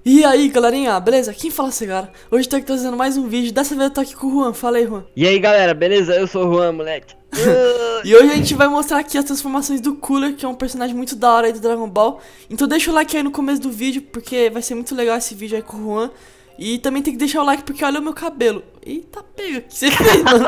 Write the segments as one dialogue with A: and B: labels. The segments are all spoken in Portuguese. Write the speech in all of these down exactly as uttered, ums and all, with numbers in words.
A: E aí galerinha, beleza? Quem fala assim, cara? Hoje eu tô aqui trazendo mais um vídeo, dessa vez eu tô aqui com o Juan, fala aí, Juan.
B: E aí galera, beleza? Eu sou o Juan, moleque.
A: E hoje a gente vai mostrar aqui as transformações do Cooler, que é um personagem muito da hora aí do Dragon Ball. Então deixa o like aí no começo do vídeo, porque vai ser muito legal esse vídeo aí com o Juan. E também tem que deixar o like porque olha o meu cabelo. Eita pega, o que você fez, mano?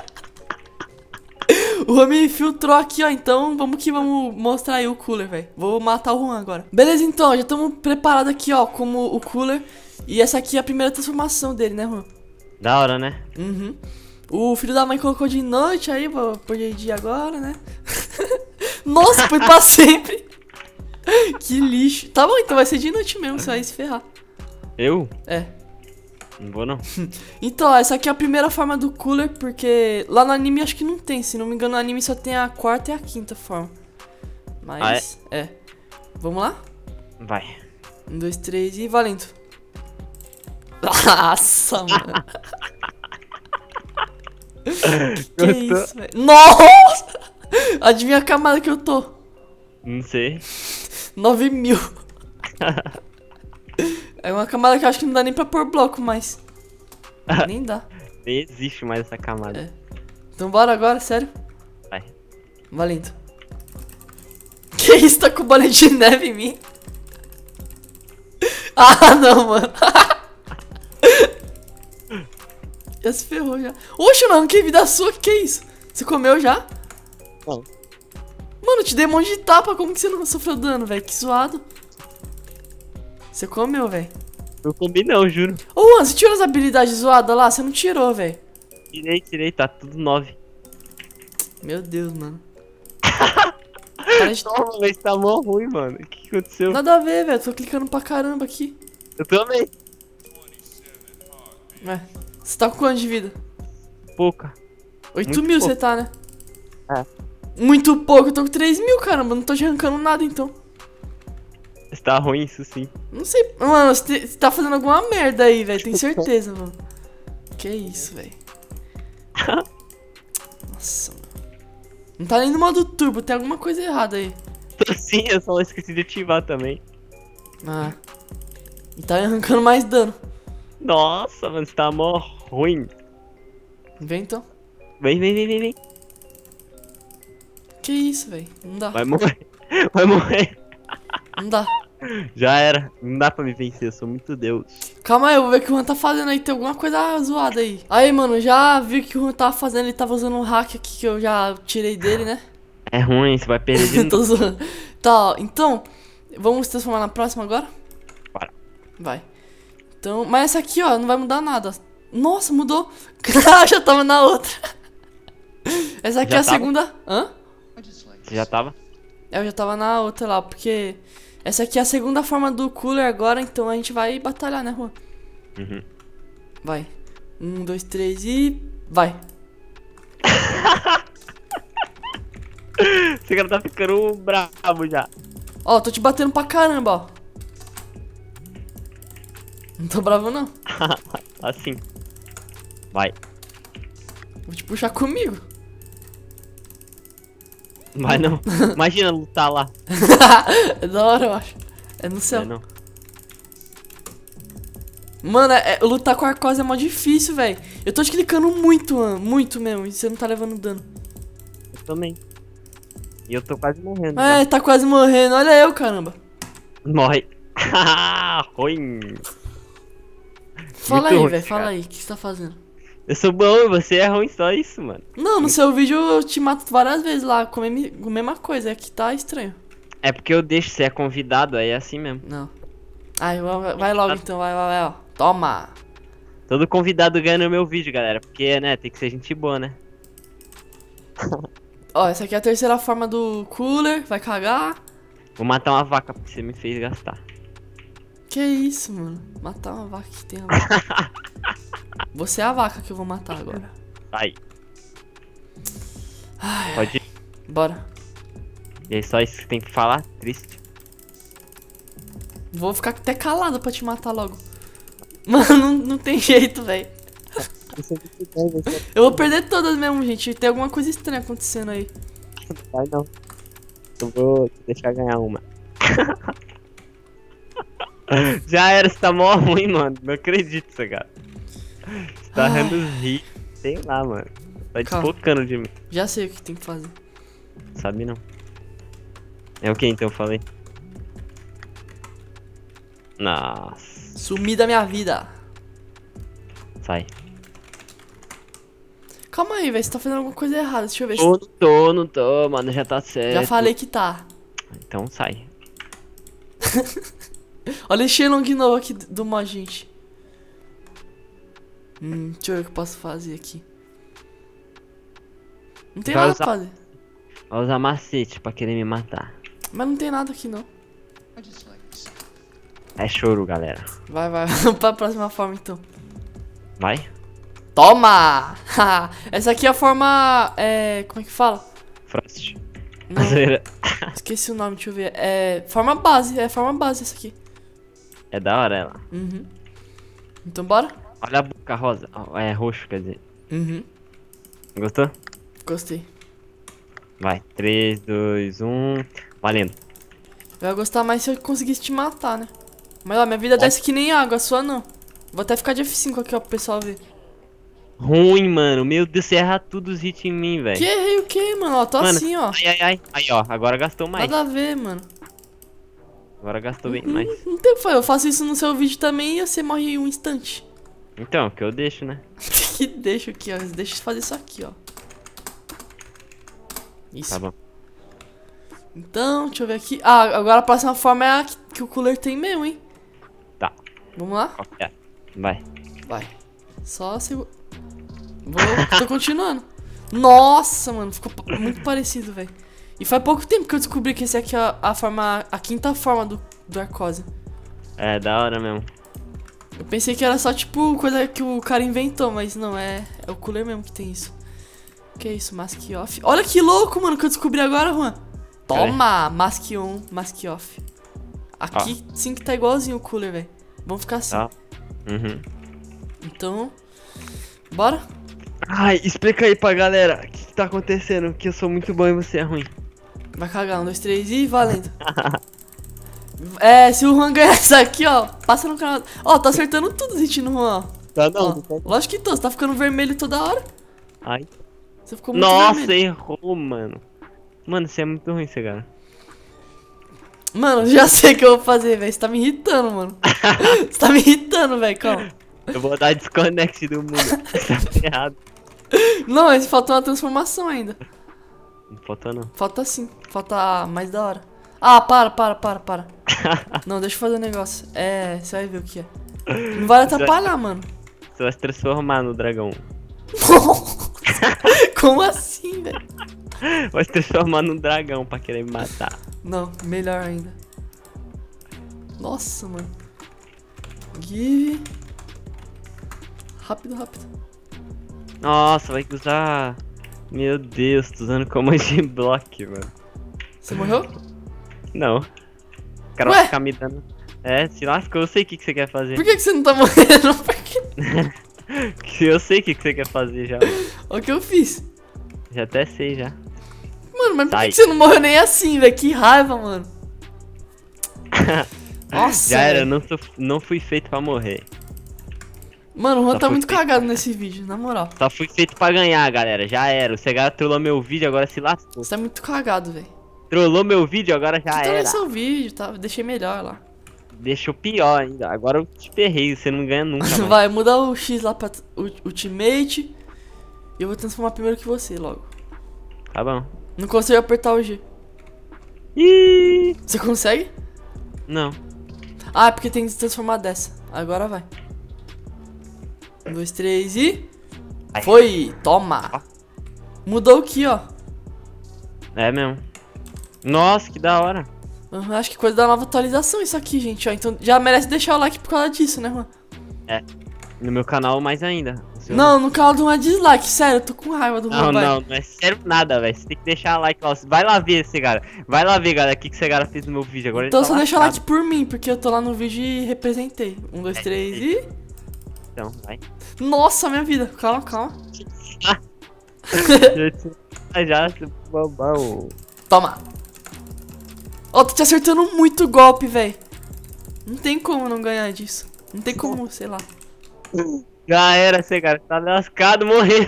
A: O Juan me filtrou aqui, ó, então vamos que vamos mostrar aí o Cooler, velho. Vou matar o Juan agora. Beleza, então, já estamos preparados aqui, ó, como o Cooler. E essa aqui é a primeira transformação dele, né, Juan?
B: Da hora, né?
A: Uhum. O filho da mãe colocou de noite aí, vou pôr de dia agora, né? Nossa, foi pra sempre. Que lixo. Tá bom, então vai ser de noite mesmo, você vai se ferrar.
B: Eu?
A: É.
B: Não vou não.
A: Então, essa aqui é a primeira forma do Cooler, porque lá no anime acho que não tem. Se não me engano, no anime só tem a quarta e a quinta forma. Mas, ah, é? é. Vamos lá?
B: Vai.
A: Um, dois, três e valendo. Nossa, mano. Que
B: Eu
A: isso, velho? Nossa! Adivinha a camada que eu tô?
B: Não sei.
A: nove mil. É uma camada que eu acho que não dá nem pra pôr bloco, mas nem dá.
B: Nem existe mais essa camada.
A: É. Então bora agora, sério?
B: Vai.
A: Valendo. Que isso, tá com bola de neve em mim? Ah, não, mano. Já se ferrou já. Oxe, mano, que vida sua, que que é isso? Você comeu já?
B: Não.
A: Mano, eu te dei um monte de tapa, como que você não sofreu dano, velho? Que zoado. Você comeu, velho.
B: Não comi não, juro.
A: Ô, Juan, você tirou as habilidades zoadas lá? Você não tirou, velho.
B: Tirei, tirei, tá tudo nove.
A: Meu Deus, mano. Cara de...
B: Toma, mas tá mó ruim, mano. O que aconteceu?
A: Nada a ver, velho. Tô clicando pra caramba aqui.
B: Eu também.
A: É. Você tá com quanto de vida?
B: Pouca.
A: oito mil você tá, né?
B: É.
A: Muito pouco, eu tô com três mil, caramba. Não tô te arrancando nada, então.
B: Está ruim isso sim.
A: Não sei. Mano, você te- você tá fazendo alguma merda aí, velho. Tenho certeza, mano. Que isso, velho. Nossa, mano. Não tá nem no modo turbo, tem alguma coisa errada aí.
B: Tô sim, eu só esqueci de ativar também.
A: Ah. E tá arrancando mais dano.
B: Nossa, mano, você tá mó ruim.
A: Vem então.
B: Vem, vem, vem, vem, vem.
A: Que isso, velho. Não dá.
B: Vai morrer. Vai morrer.
A: Não dá.
B: Já era. Não dá pra me vencer, eu sou muito Deus.
A: Calma aí, eu vou ver o que o Juan tá fazendo aí. Tem alguma coisa zoada aí. Aí, mano, já vi o que o Juan tava fazendo. Ele tava usando um hack aqui que eu já tirei dele, né?
B: É ruim, você vai perder de novo.
A: Tô zoando. Tá, ó. Então, vamos se transformar na próxima agora?
B: Bora.
A: Vai. Então, mas essa aqui, ó, não vai mudar nada. Nossa, mudou. Já tava na outra. Essa aqui
B: Já
A: é a
B: tava?
A: segunda. Hã?
B: Você já tava?
A: É, eu já tava na outra lá, porque essa aqui é a segunda forma do Cooler agora, então a gente vai batalhar, né, Juan?
B: Uhum.
A: Vai. Um, dois, três e... vai.
B: Você cara tá ficando bravo já.
A: Ó, tô te batendo pra caramba, ó. Não tô bravo, não.
B: Assim. Vai.
A: Vou te puxar comigo.
B: Vai não. Imagina lutar lá.
A: É da hora, eu acho. É no céu.
B: Vai não.
A: Mano, é, é- lutar com a Arcose é mó difícil, velho. Eu tô te clicando muito, mano. Muito mesmo. E você não tá levando dano.
B: Eu também. E eu tô quase morrendo.
A: É, tá quase morrendo. Olha eu, caramba.
B: Já. Morre. Ruim.
A: Fala
B: Muito
A: aí,
B: ruim,
A: velho.
B: cara.
A: Fala aí. O que você tá fazendo?
B: Eu sou bom e você é ruim, só isso, mano.
A: Não, no seu vídeo eu te mato várias vezes lá. Com a mem- com a mesma coisa. Aqui tá estranho.
B: É porque eu deixo, você é convidado, aí é assim mesmo.
A: Não. Ai, vai, vai logo então. Vai, vai, vai, ó. Toma.
B: Todo convidado ganha no meu vídeo, galera. Porque, né, tem que ser gente boa, né?
A: Ó, essa aqui é a terceira forma do Cooler. Vai cagar.
B: Vou matar uma vaca porque você me fez gastar.
A: Que isso, mano? Matar uma vaca que tem a vaca. Você é a vaca que eu vou matar agora.
B: Vai.
A: Ai,
B: Pode ir.
A: bora.
B: E aí, só isso que tem que falar? Triste.
A: Vou ficar até calado pra te matar logo. Mano, não, não tem jeito, velho. Eu vou perder todas mesmo, gente. Tem alguma coisa estranha acontecendo aí.
B: Vai não. Eu vou te deixar ganhar uma. Já era, você tá mó ruim, mano. Não acredito nisso, cara. Você tá
A: Ai.
B: errando os hits. Sei lá, mano. Tá
A: Calma.
B: desfocando de mim.
A: Já sei o que tem que fazer.
B: Sabe não. É o que então eu falei? Nossa.
A: Sumi da minha vida.
B: Sai.
A: Calma aí, velho. Você tá fazendo alguma coisa errada. Deixa eu ver.
B: Tô, não tô, não tô, mano. Já tá certo.
A: Já falei que tá.
B: Então sai.
A: Olha o Shenlong de novo aqui do mod, gente. Hum, deixa eu ver o que eu posso fazer aqui. Não tem
B: Vai
A: nada pra
B: usar-
A: fazer.
B: Vai usar macete pra querer me matar.
A: Mas não tem nada aqui, não.
B: É choro, galera.
A: Vai, vai. Vamos pra próxima forma, então.
B: Vai?
A: Toma! Essa aqui é a forma... É... Como é que fala?
B: Frost.
A: Não,
B: Zoeira.
A: esqueci o nome, deixa eu ver. É... Forma base. É forma base essa aqui.
B: É da hora ela.
A: Uhum. Então bora?
B: Olha a boca rosa. Ó, é roxo, quer dizer.
A: Uhum.
B: Gostou?
A: Gostei.
B: Vai. três, dois, um. Valendo.
A: Eu ia gostar mais se eu conseguisse te matar, né? Mas ó, minha vida desce que nem água, a sua não. Vou até ficar de F cinco aqui, ó, pro pessoal ver.
B: Ruim, mano. Meu Deus, você erra tudo os hits em mim, velho.
A: Que errei o que, mano? Ó, tô
B: Mano,
A: assim, ó.
B: Ai, ai, ai. Aí, ó. Agora gastou mais.
A: Nada a ver, mano.
B: Agora gastou bem
A: Não,
B: mais.
A: não tem o que fazer. Eu faço isso no seu vídeo também e você morre em um instante.
B: Então, que eu deixo, né?
A: Que deixa aqui, ó. Deixa eu fazer isso aqui, ó. Isso.
B: Tá bom.
A: Então, deixa eu ver aqui. Ah, agora a próxima forma é a que, que o cooler tem mesmo, hein?
B: Tá.
A: Vamos lá?
B: Qual que é? Vai.
A: Vai. Só segura. Vou. Tô continuando. Nossa, mano. Ficou pa- muito parecido, velho. E faz pouco tempo que eu descobri que esse aqui é a forma. A quinta forma do, do Arcose.
B: É, da hora mesmo.
A: Eu pensei que era só tipo coisa que o cara inventou, mas não, é, é o cooler mesmo que tem isso. Que é isso, mask off. Olha que louco, mano, que eu descobri agora, Juan. Toma, mask on, mask off. Aqui sim que tá igualzinho o cooler, velho. Vamos ficar assim.
B: Tá. Uhum.
A: Então, bora?
B: Ai, explica aí pra galera o que, que tá acontecendo, que eu sou muito bom e você é ruim.
A: Vai cagar, um, dois, três e valendo. É, se o Juan ganhar isso aqui, ó, passa no canal. Ó, tá acertando tudo, gente, no Juan, ó.
B: Tá
A: Ó,
B: não, tá não.
A: lógico que tô, você tá ficando vermelho toda hora.
B: Ai.
A: Você ficou muito
B: Nossa,
A: vermelho.
B: errou, mano. Mano, você é muito ruim, você, cara.
A: Mano, já sei o que eu vou fazer, velho. Você tá me irritando, mano. Você tá me irritando, velho, calma.
B: Eu vou dar desconnect do mundo. Tá errado.
A: Não, mas falta uma transformação ainda.
B: Não faltou não.
A: Falta sim, falta mais da hora. Ah, para, para, para, para. Não, deixa eu fazer um negócio. É, você vai ver o que é. Não vai atrapalhar, mano.
B: Você vai se transformar no dragão.
A: Como assim, velho?
B: Vai se transformar num dragão pra querer me matar.
A: Não, melhor ainda. Nossa, mano. Give. Rápido, rápido.
B: Nossa, vai usar... Meu Deus, tô usando command block, mano.
A: Você morreu?
B: Não. O cara
A: Ué?
B: vai ficar me dando... É, se lascou, eu sei o que, que você quer fazer.
A: Por que, que você não tá morrendo? Por quê?
B: Eu sei o que, que você quer fazer já.
A: Olha o que eu fiz.
B: Já até sei, já.
A: Mano, mas por que,
B: Sai.
A: que você não morreu nem assim, velho? Que raiva, mano. Nossa,
B: Já era,
A: velho.
B: não, sou, não fui feito pra morrer.
A: Mano, o Juan
B: Só
A: tá
B: foi
A: muito
B: feito.
A: cagado nesse vídeo, na moral.
B: Só fui feito pra ganhar, galera. Já era. O Cegara trollou meu vídeo, agora se lascou.
A: Você tá muito cagado, velho.
B: Trollou meu vídeo, agora já
A: Você tá
B: era.
A: nesse seu vídeo, tá? Deixei melhor lá.
B: Deixou pior ainda. Agora eu te ferrei, você não ganha nunca mais.
A: Vai, muda o X lá pra t- u- Ultimate. E eu vou transformar primeiro que você, logo.
B: Tá bom.
A: Não consigo apertar o G.
B: Ih,
A: Você consegue?
B: não.
A: Ah, é porque tem que transformar dessa. Agora vai. Um, dois, três e...
B: Ai.
A: Foi! Toma! Mudou aqui, ó.
B: É mesmo. Nossa, que da hora.
A: Uhum, acho que coisa da nova atualização isso aqui, gente, ó. Então já merece deixar o like por causa disso, né, Juan?
B: No meu canal mais ainda. O seu-
A: Não, no canal do Juan é dislike, sério, eu tô com raiva do Juan,
B: Não,
A: vai.
B: não, não é sério nada, velho. Você tem que deixar like lá. Vai lá ver esse cara. Vai lá ver, galera, o que, que esse cara fez no meu vídeo. Agora
A: Então
B: ele tá
A: só deixa o
B: lascado.
A: like por mim, porque eu tô lá no vídeo e representei. Um, dois,
B: É,
A: três
B: é.
A: e...
B: Então, vai.
A: Nossa, minha vida. Calma, calma.
B: já, já, seu bobão.
A: Toma. Ó, tô te acertando muito golpe, velho. Não tem como não ganhar disso. Não tem como, sei lá.
B: Já era, você, cara. Tá lascado, morreu.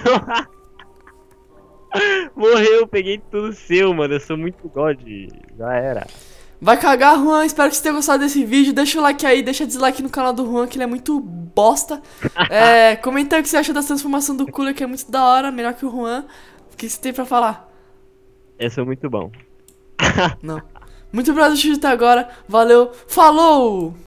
B: Morreu, peguei tudo seu, mano. Eu sou muito god. Já era.
A: Vai cagar, Juan. Espero que você tenha gostado desse vídeo. Deixa o like aí, deixa dislike no canal do Juan, que ele é muito bosta. É, comenta aí o que você acha da transformação do Cooler, que é muito da hora, melhor que o Juan. O que você tem pra falar?
B: Eu sou muito bom.
A: Não. Muito obrigado por assistir até agora. Valeu. Falou!